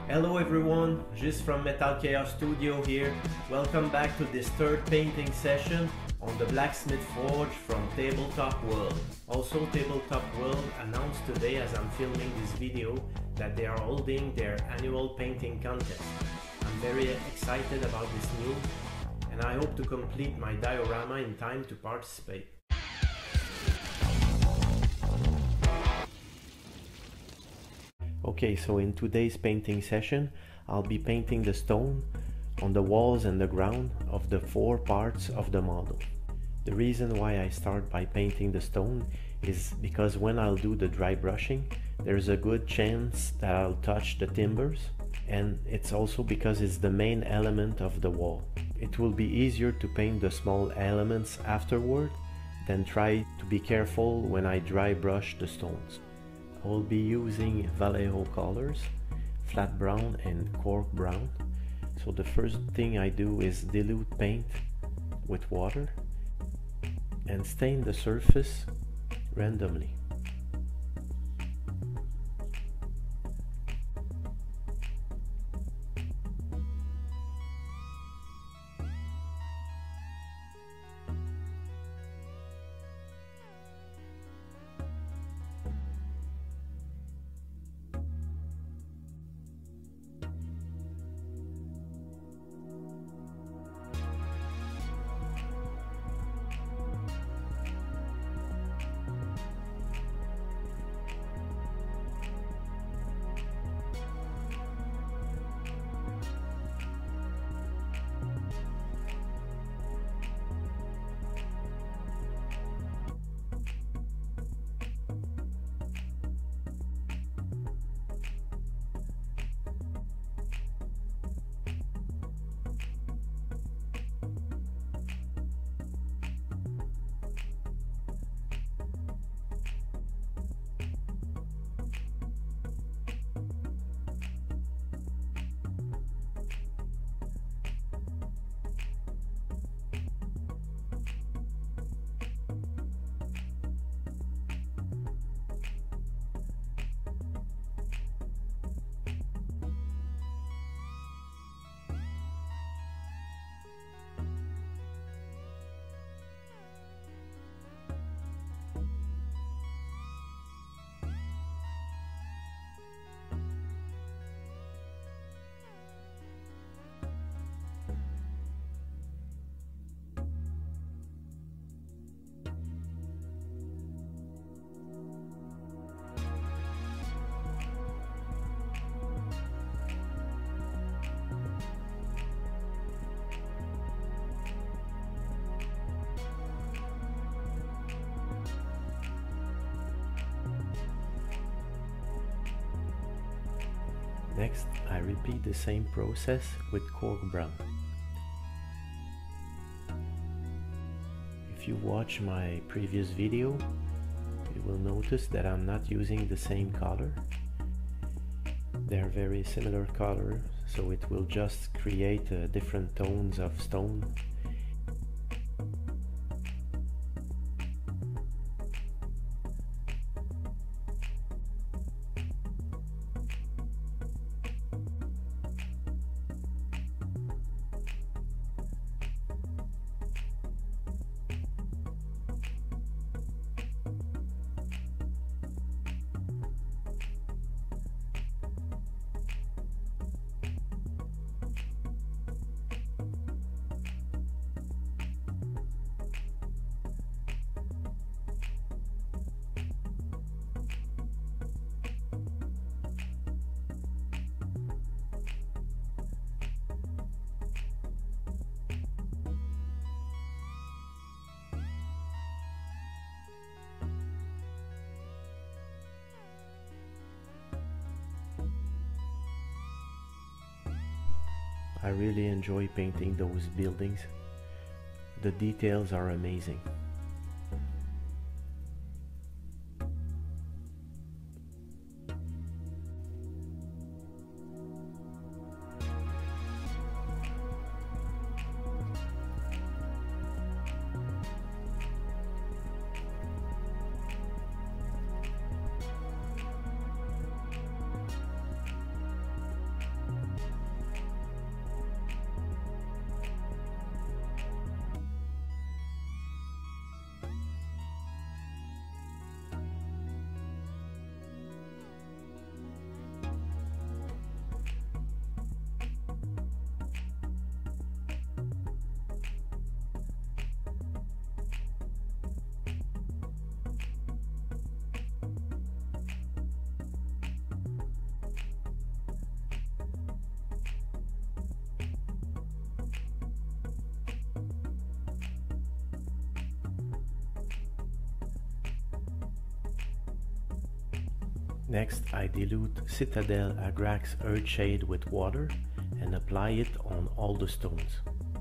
Hello everyone, Gis from Metal Chaos Studio here. Welcome back to this third painting session on the Blacksmith Forge from Tabletop World. Also, Tabletop World announced today as I'm filming this video that they are holding their annual painting contest. I'm very excited about this news and I hope to complete my diorama in time to participate. Okay, so in today's painting session, I'll be painting the stone on the walls and the ground of the 4 parts of the model. The reason why I start by painting the stone is because when I'll do the dry brushing, there's a good chance that I'll touch the timbers, and it's also because it's the main element of the wall. It will be easier to paint the small elements afterward than try to be careful when I dry brush the stones. I will be using Vallejo colors, flat brown and cork brown. So the first thing I do is dilute paint with water and stain the surface randomly. Next, I repeat the same process with cork brown. If you watch my previous video, you will notice that I'm not using the same color. They're very similar colors, so it will just create different tones of stone. I really enjoy painting those buildings. The details are amazing. Next, I dilute Citadel Agrax Earthshade with water and apply it on all the stones.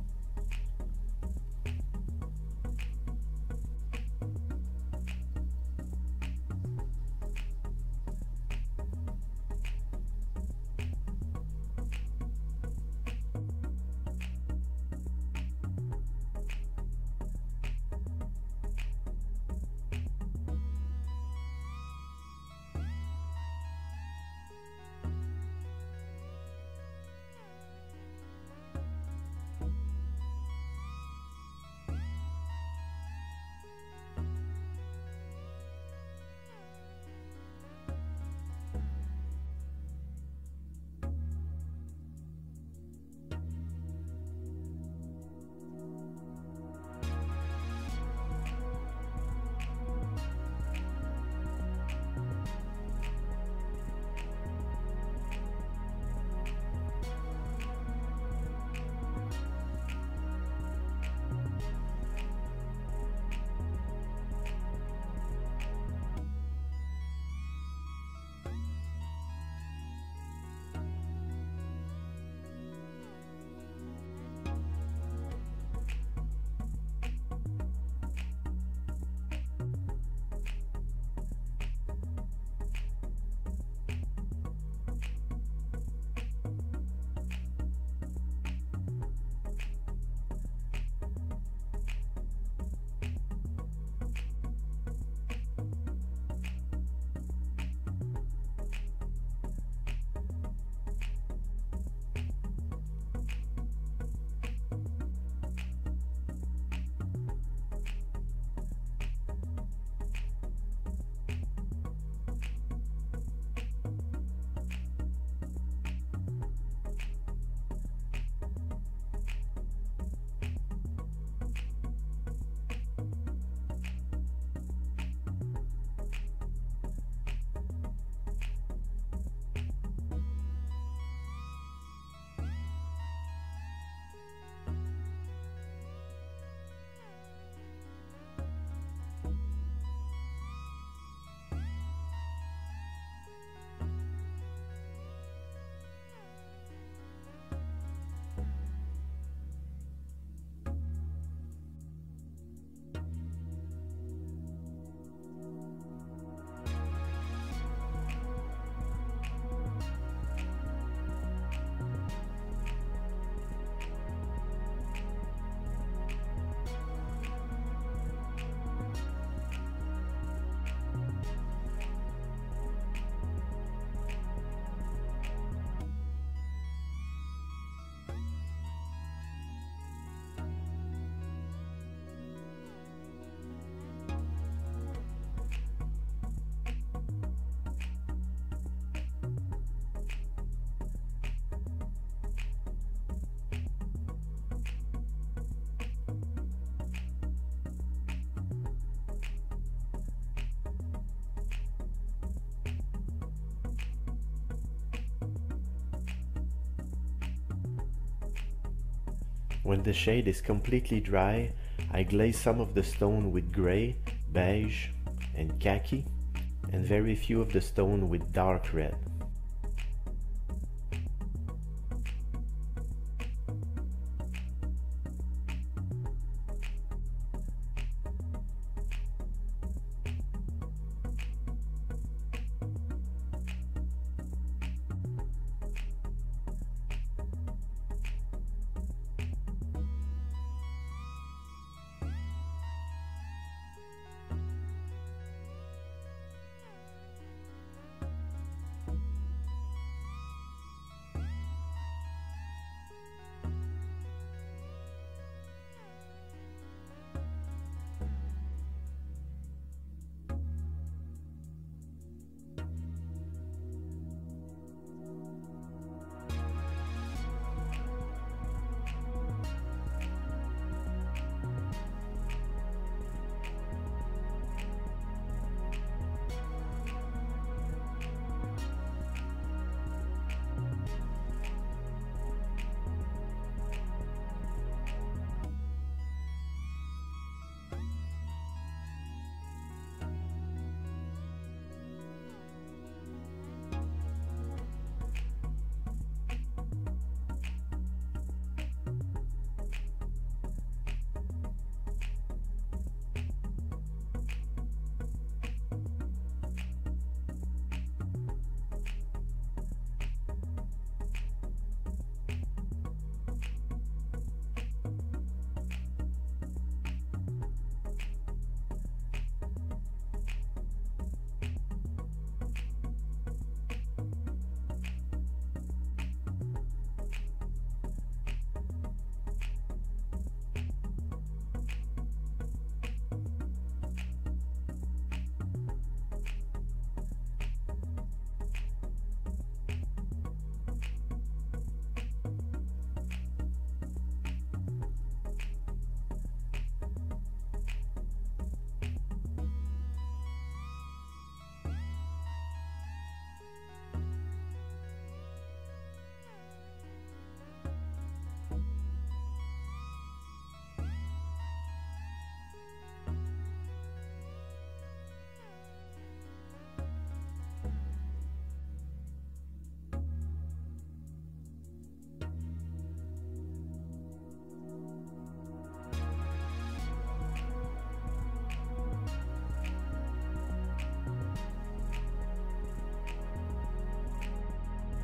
When the shade is completely dry, I glaze some of the stone with gray, beige, and khaki, and very few of the stone with dark red.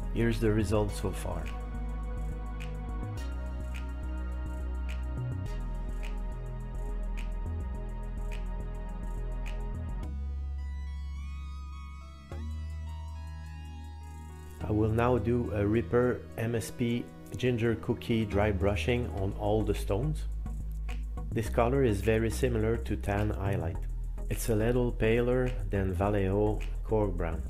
Here's the result so far. I will now do a Ripper MSP Ginger Cookie dry brushing on all the stones. This color is very similar to tan highlight. It's a little paler than Vallejo Cork Brown.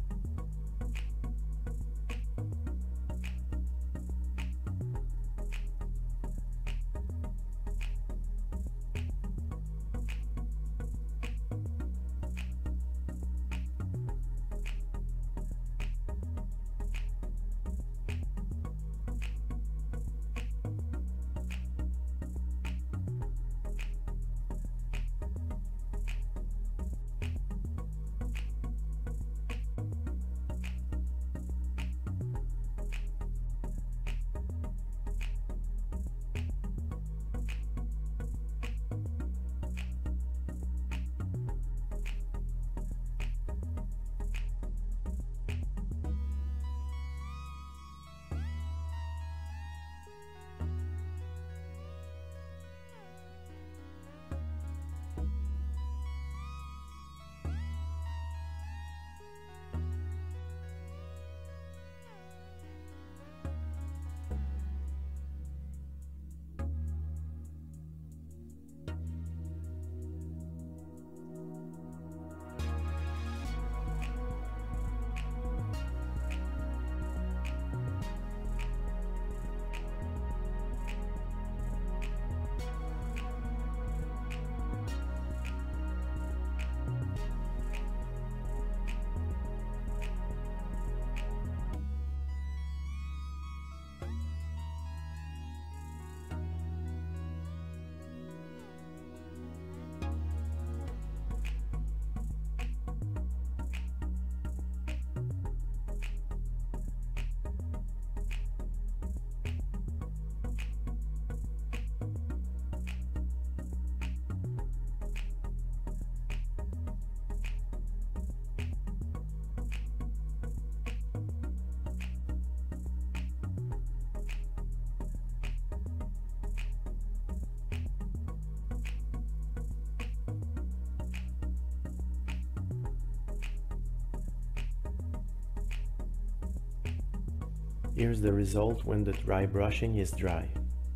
Here's the result when the dry brushing is dry.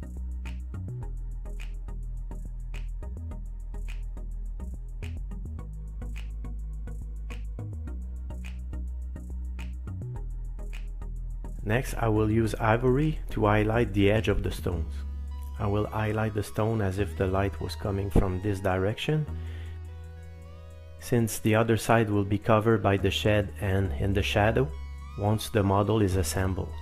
Next, I will use ivory to highlight the edge of the stones. I will highlight the stone as if the light was coming from this direction, since the other side will be covered by the shed and in the shadow once the model is assembled.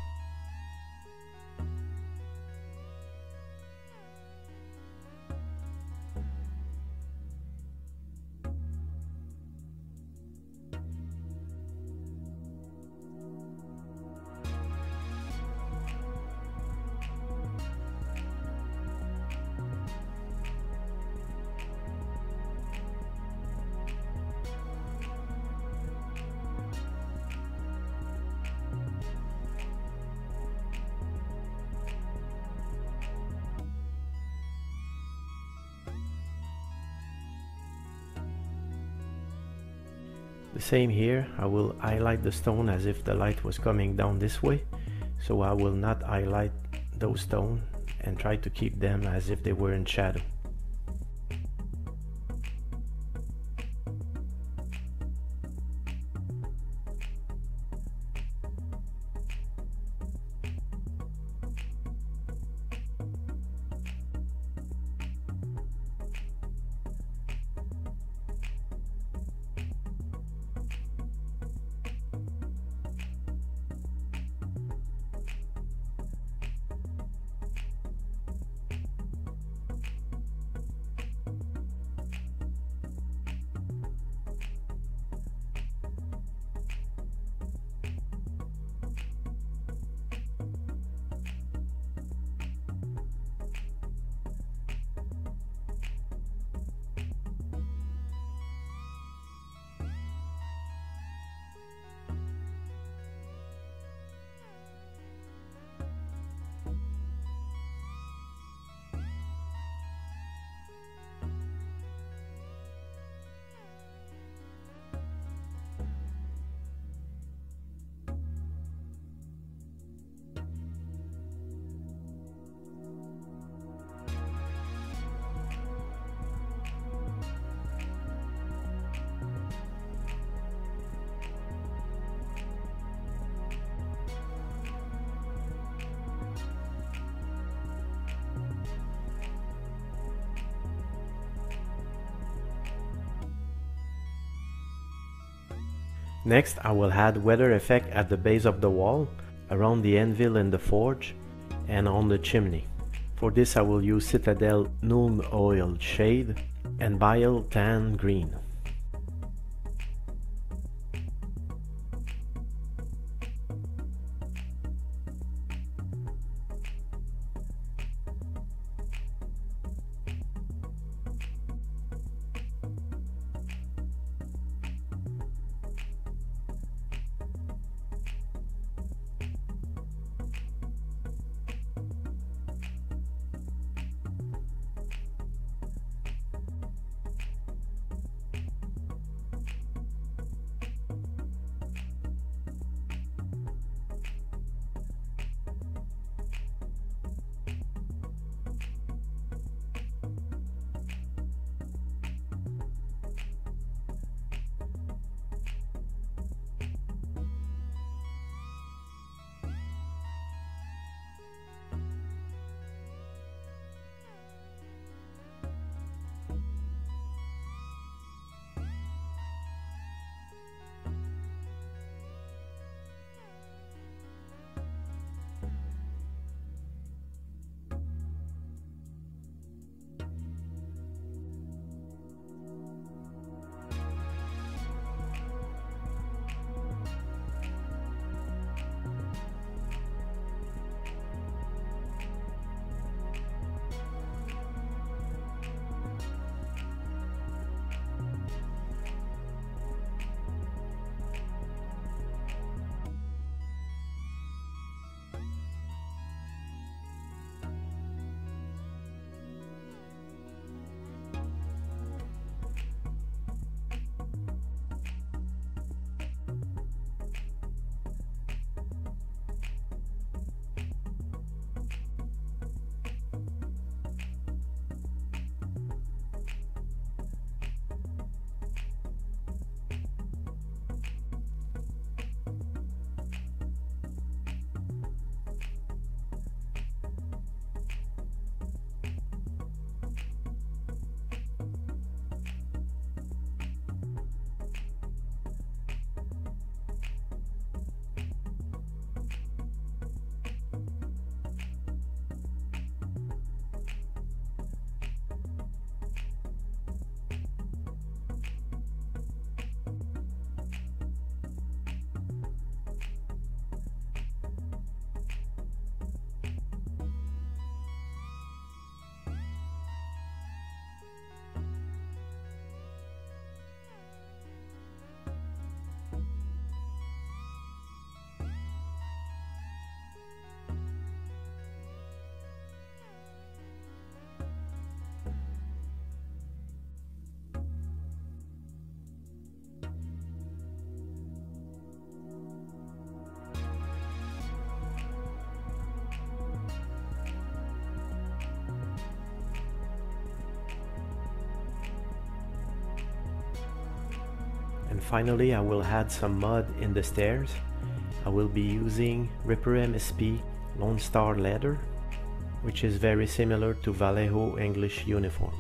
The same here, I will highlight the stone as if the light was coming down this way, so I will not highlight those stones and try to keep them as if they were in shadow. Next, I will add weather effect at the base of the wall, around the anvil in the forge, and on the chimney. For this I will use Citadel Nuln Oil Shade and Bile Tan Green. And finally, I will add some mud in the stairs. I will be using Ripper MSP Lone Star leather, which is very similar to Vallejo English uniform.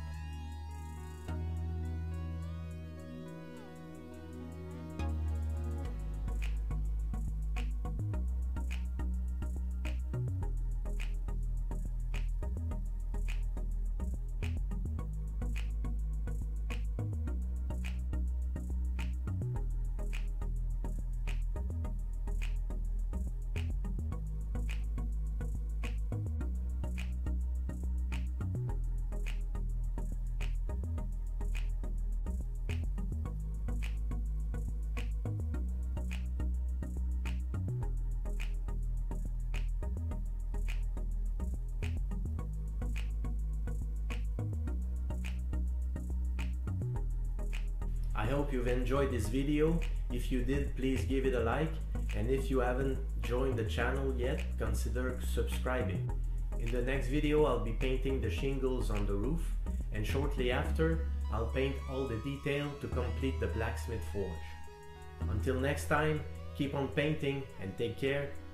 I hope you've enjoyed this video. If you did, please give it a like, and if you haven't joined the channel yet, consider subscribing. In the next video, I'll be painting the shingles on the roof, and shortly after, I'll paint all the detail to complete the blacksmith forge. Until next time, keep on painting and take care.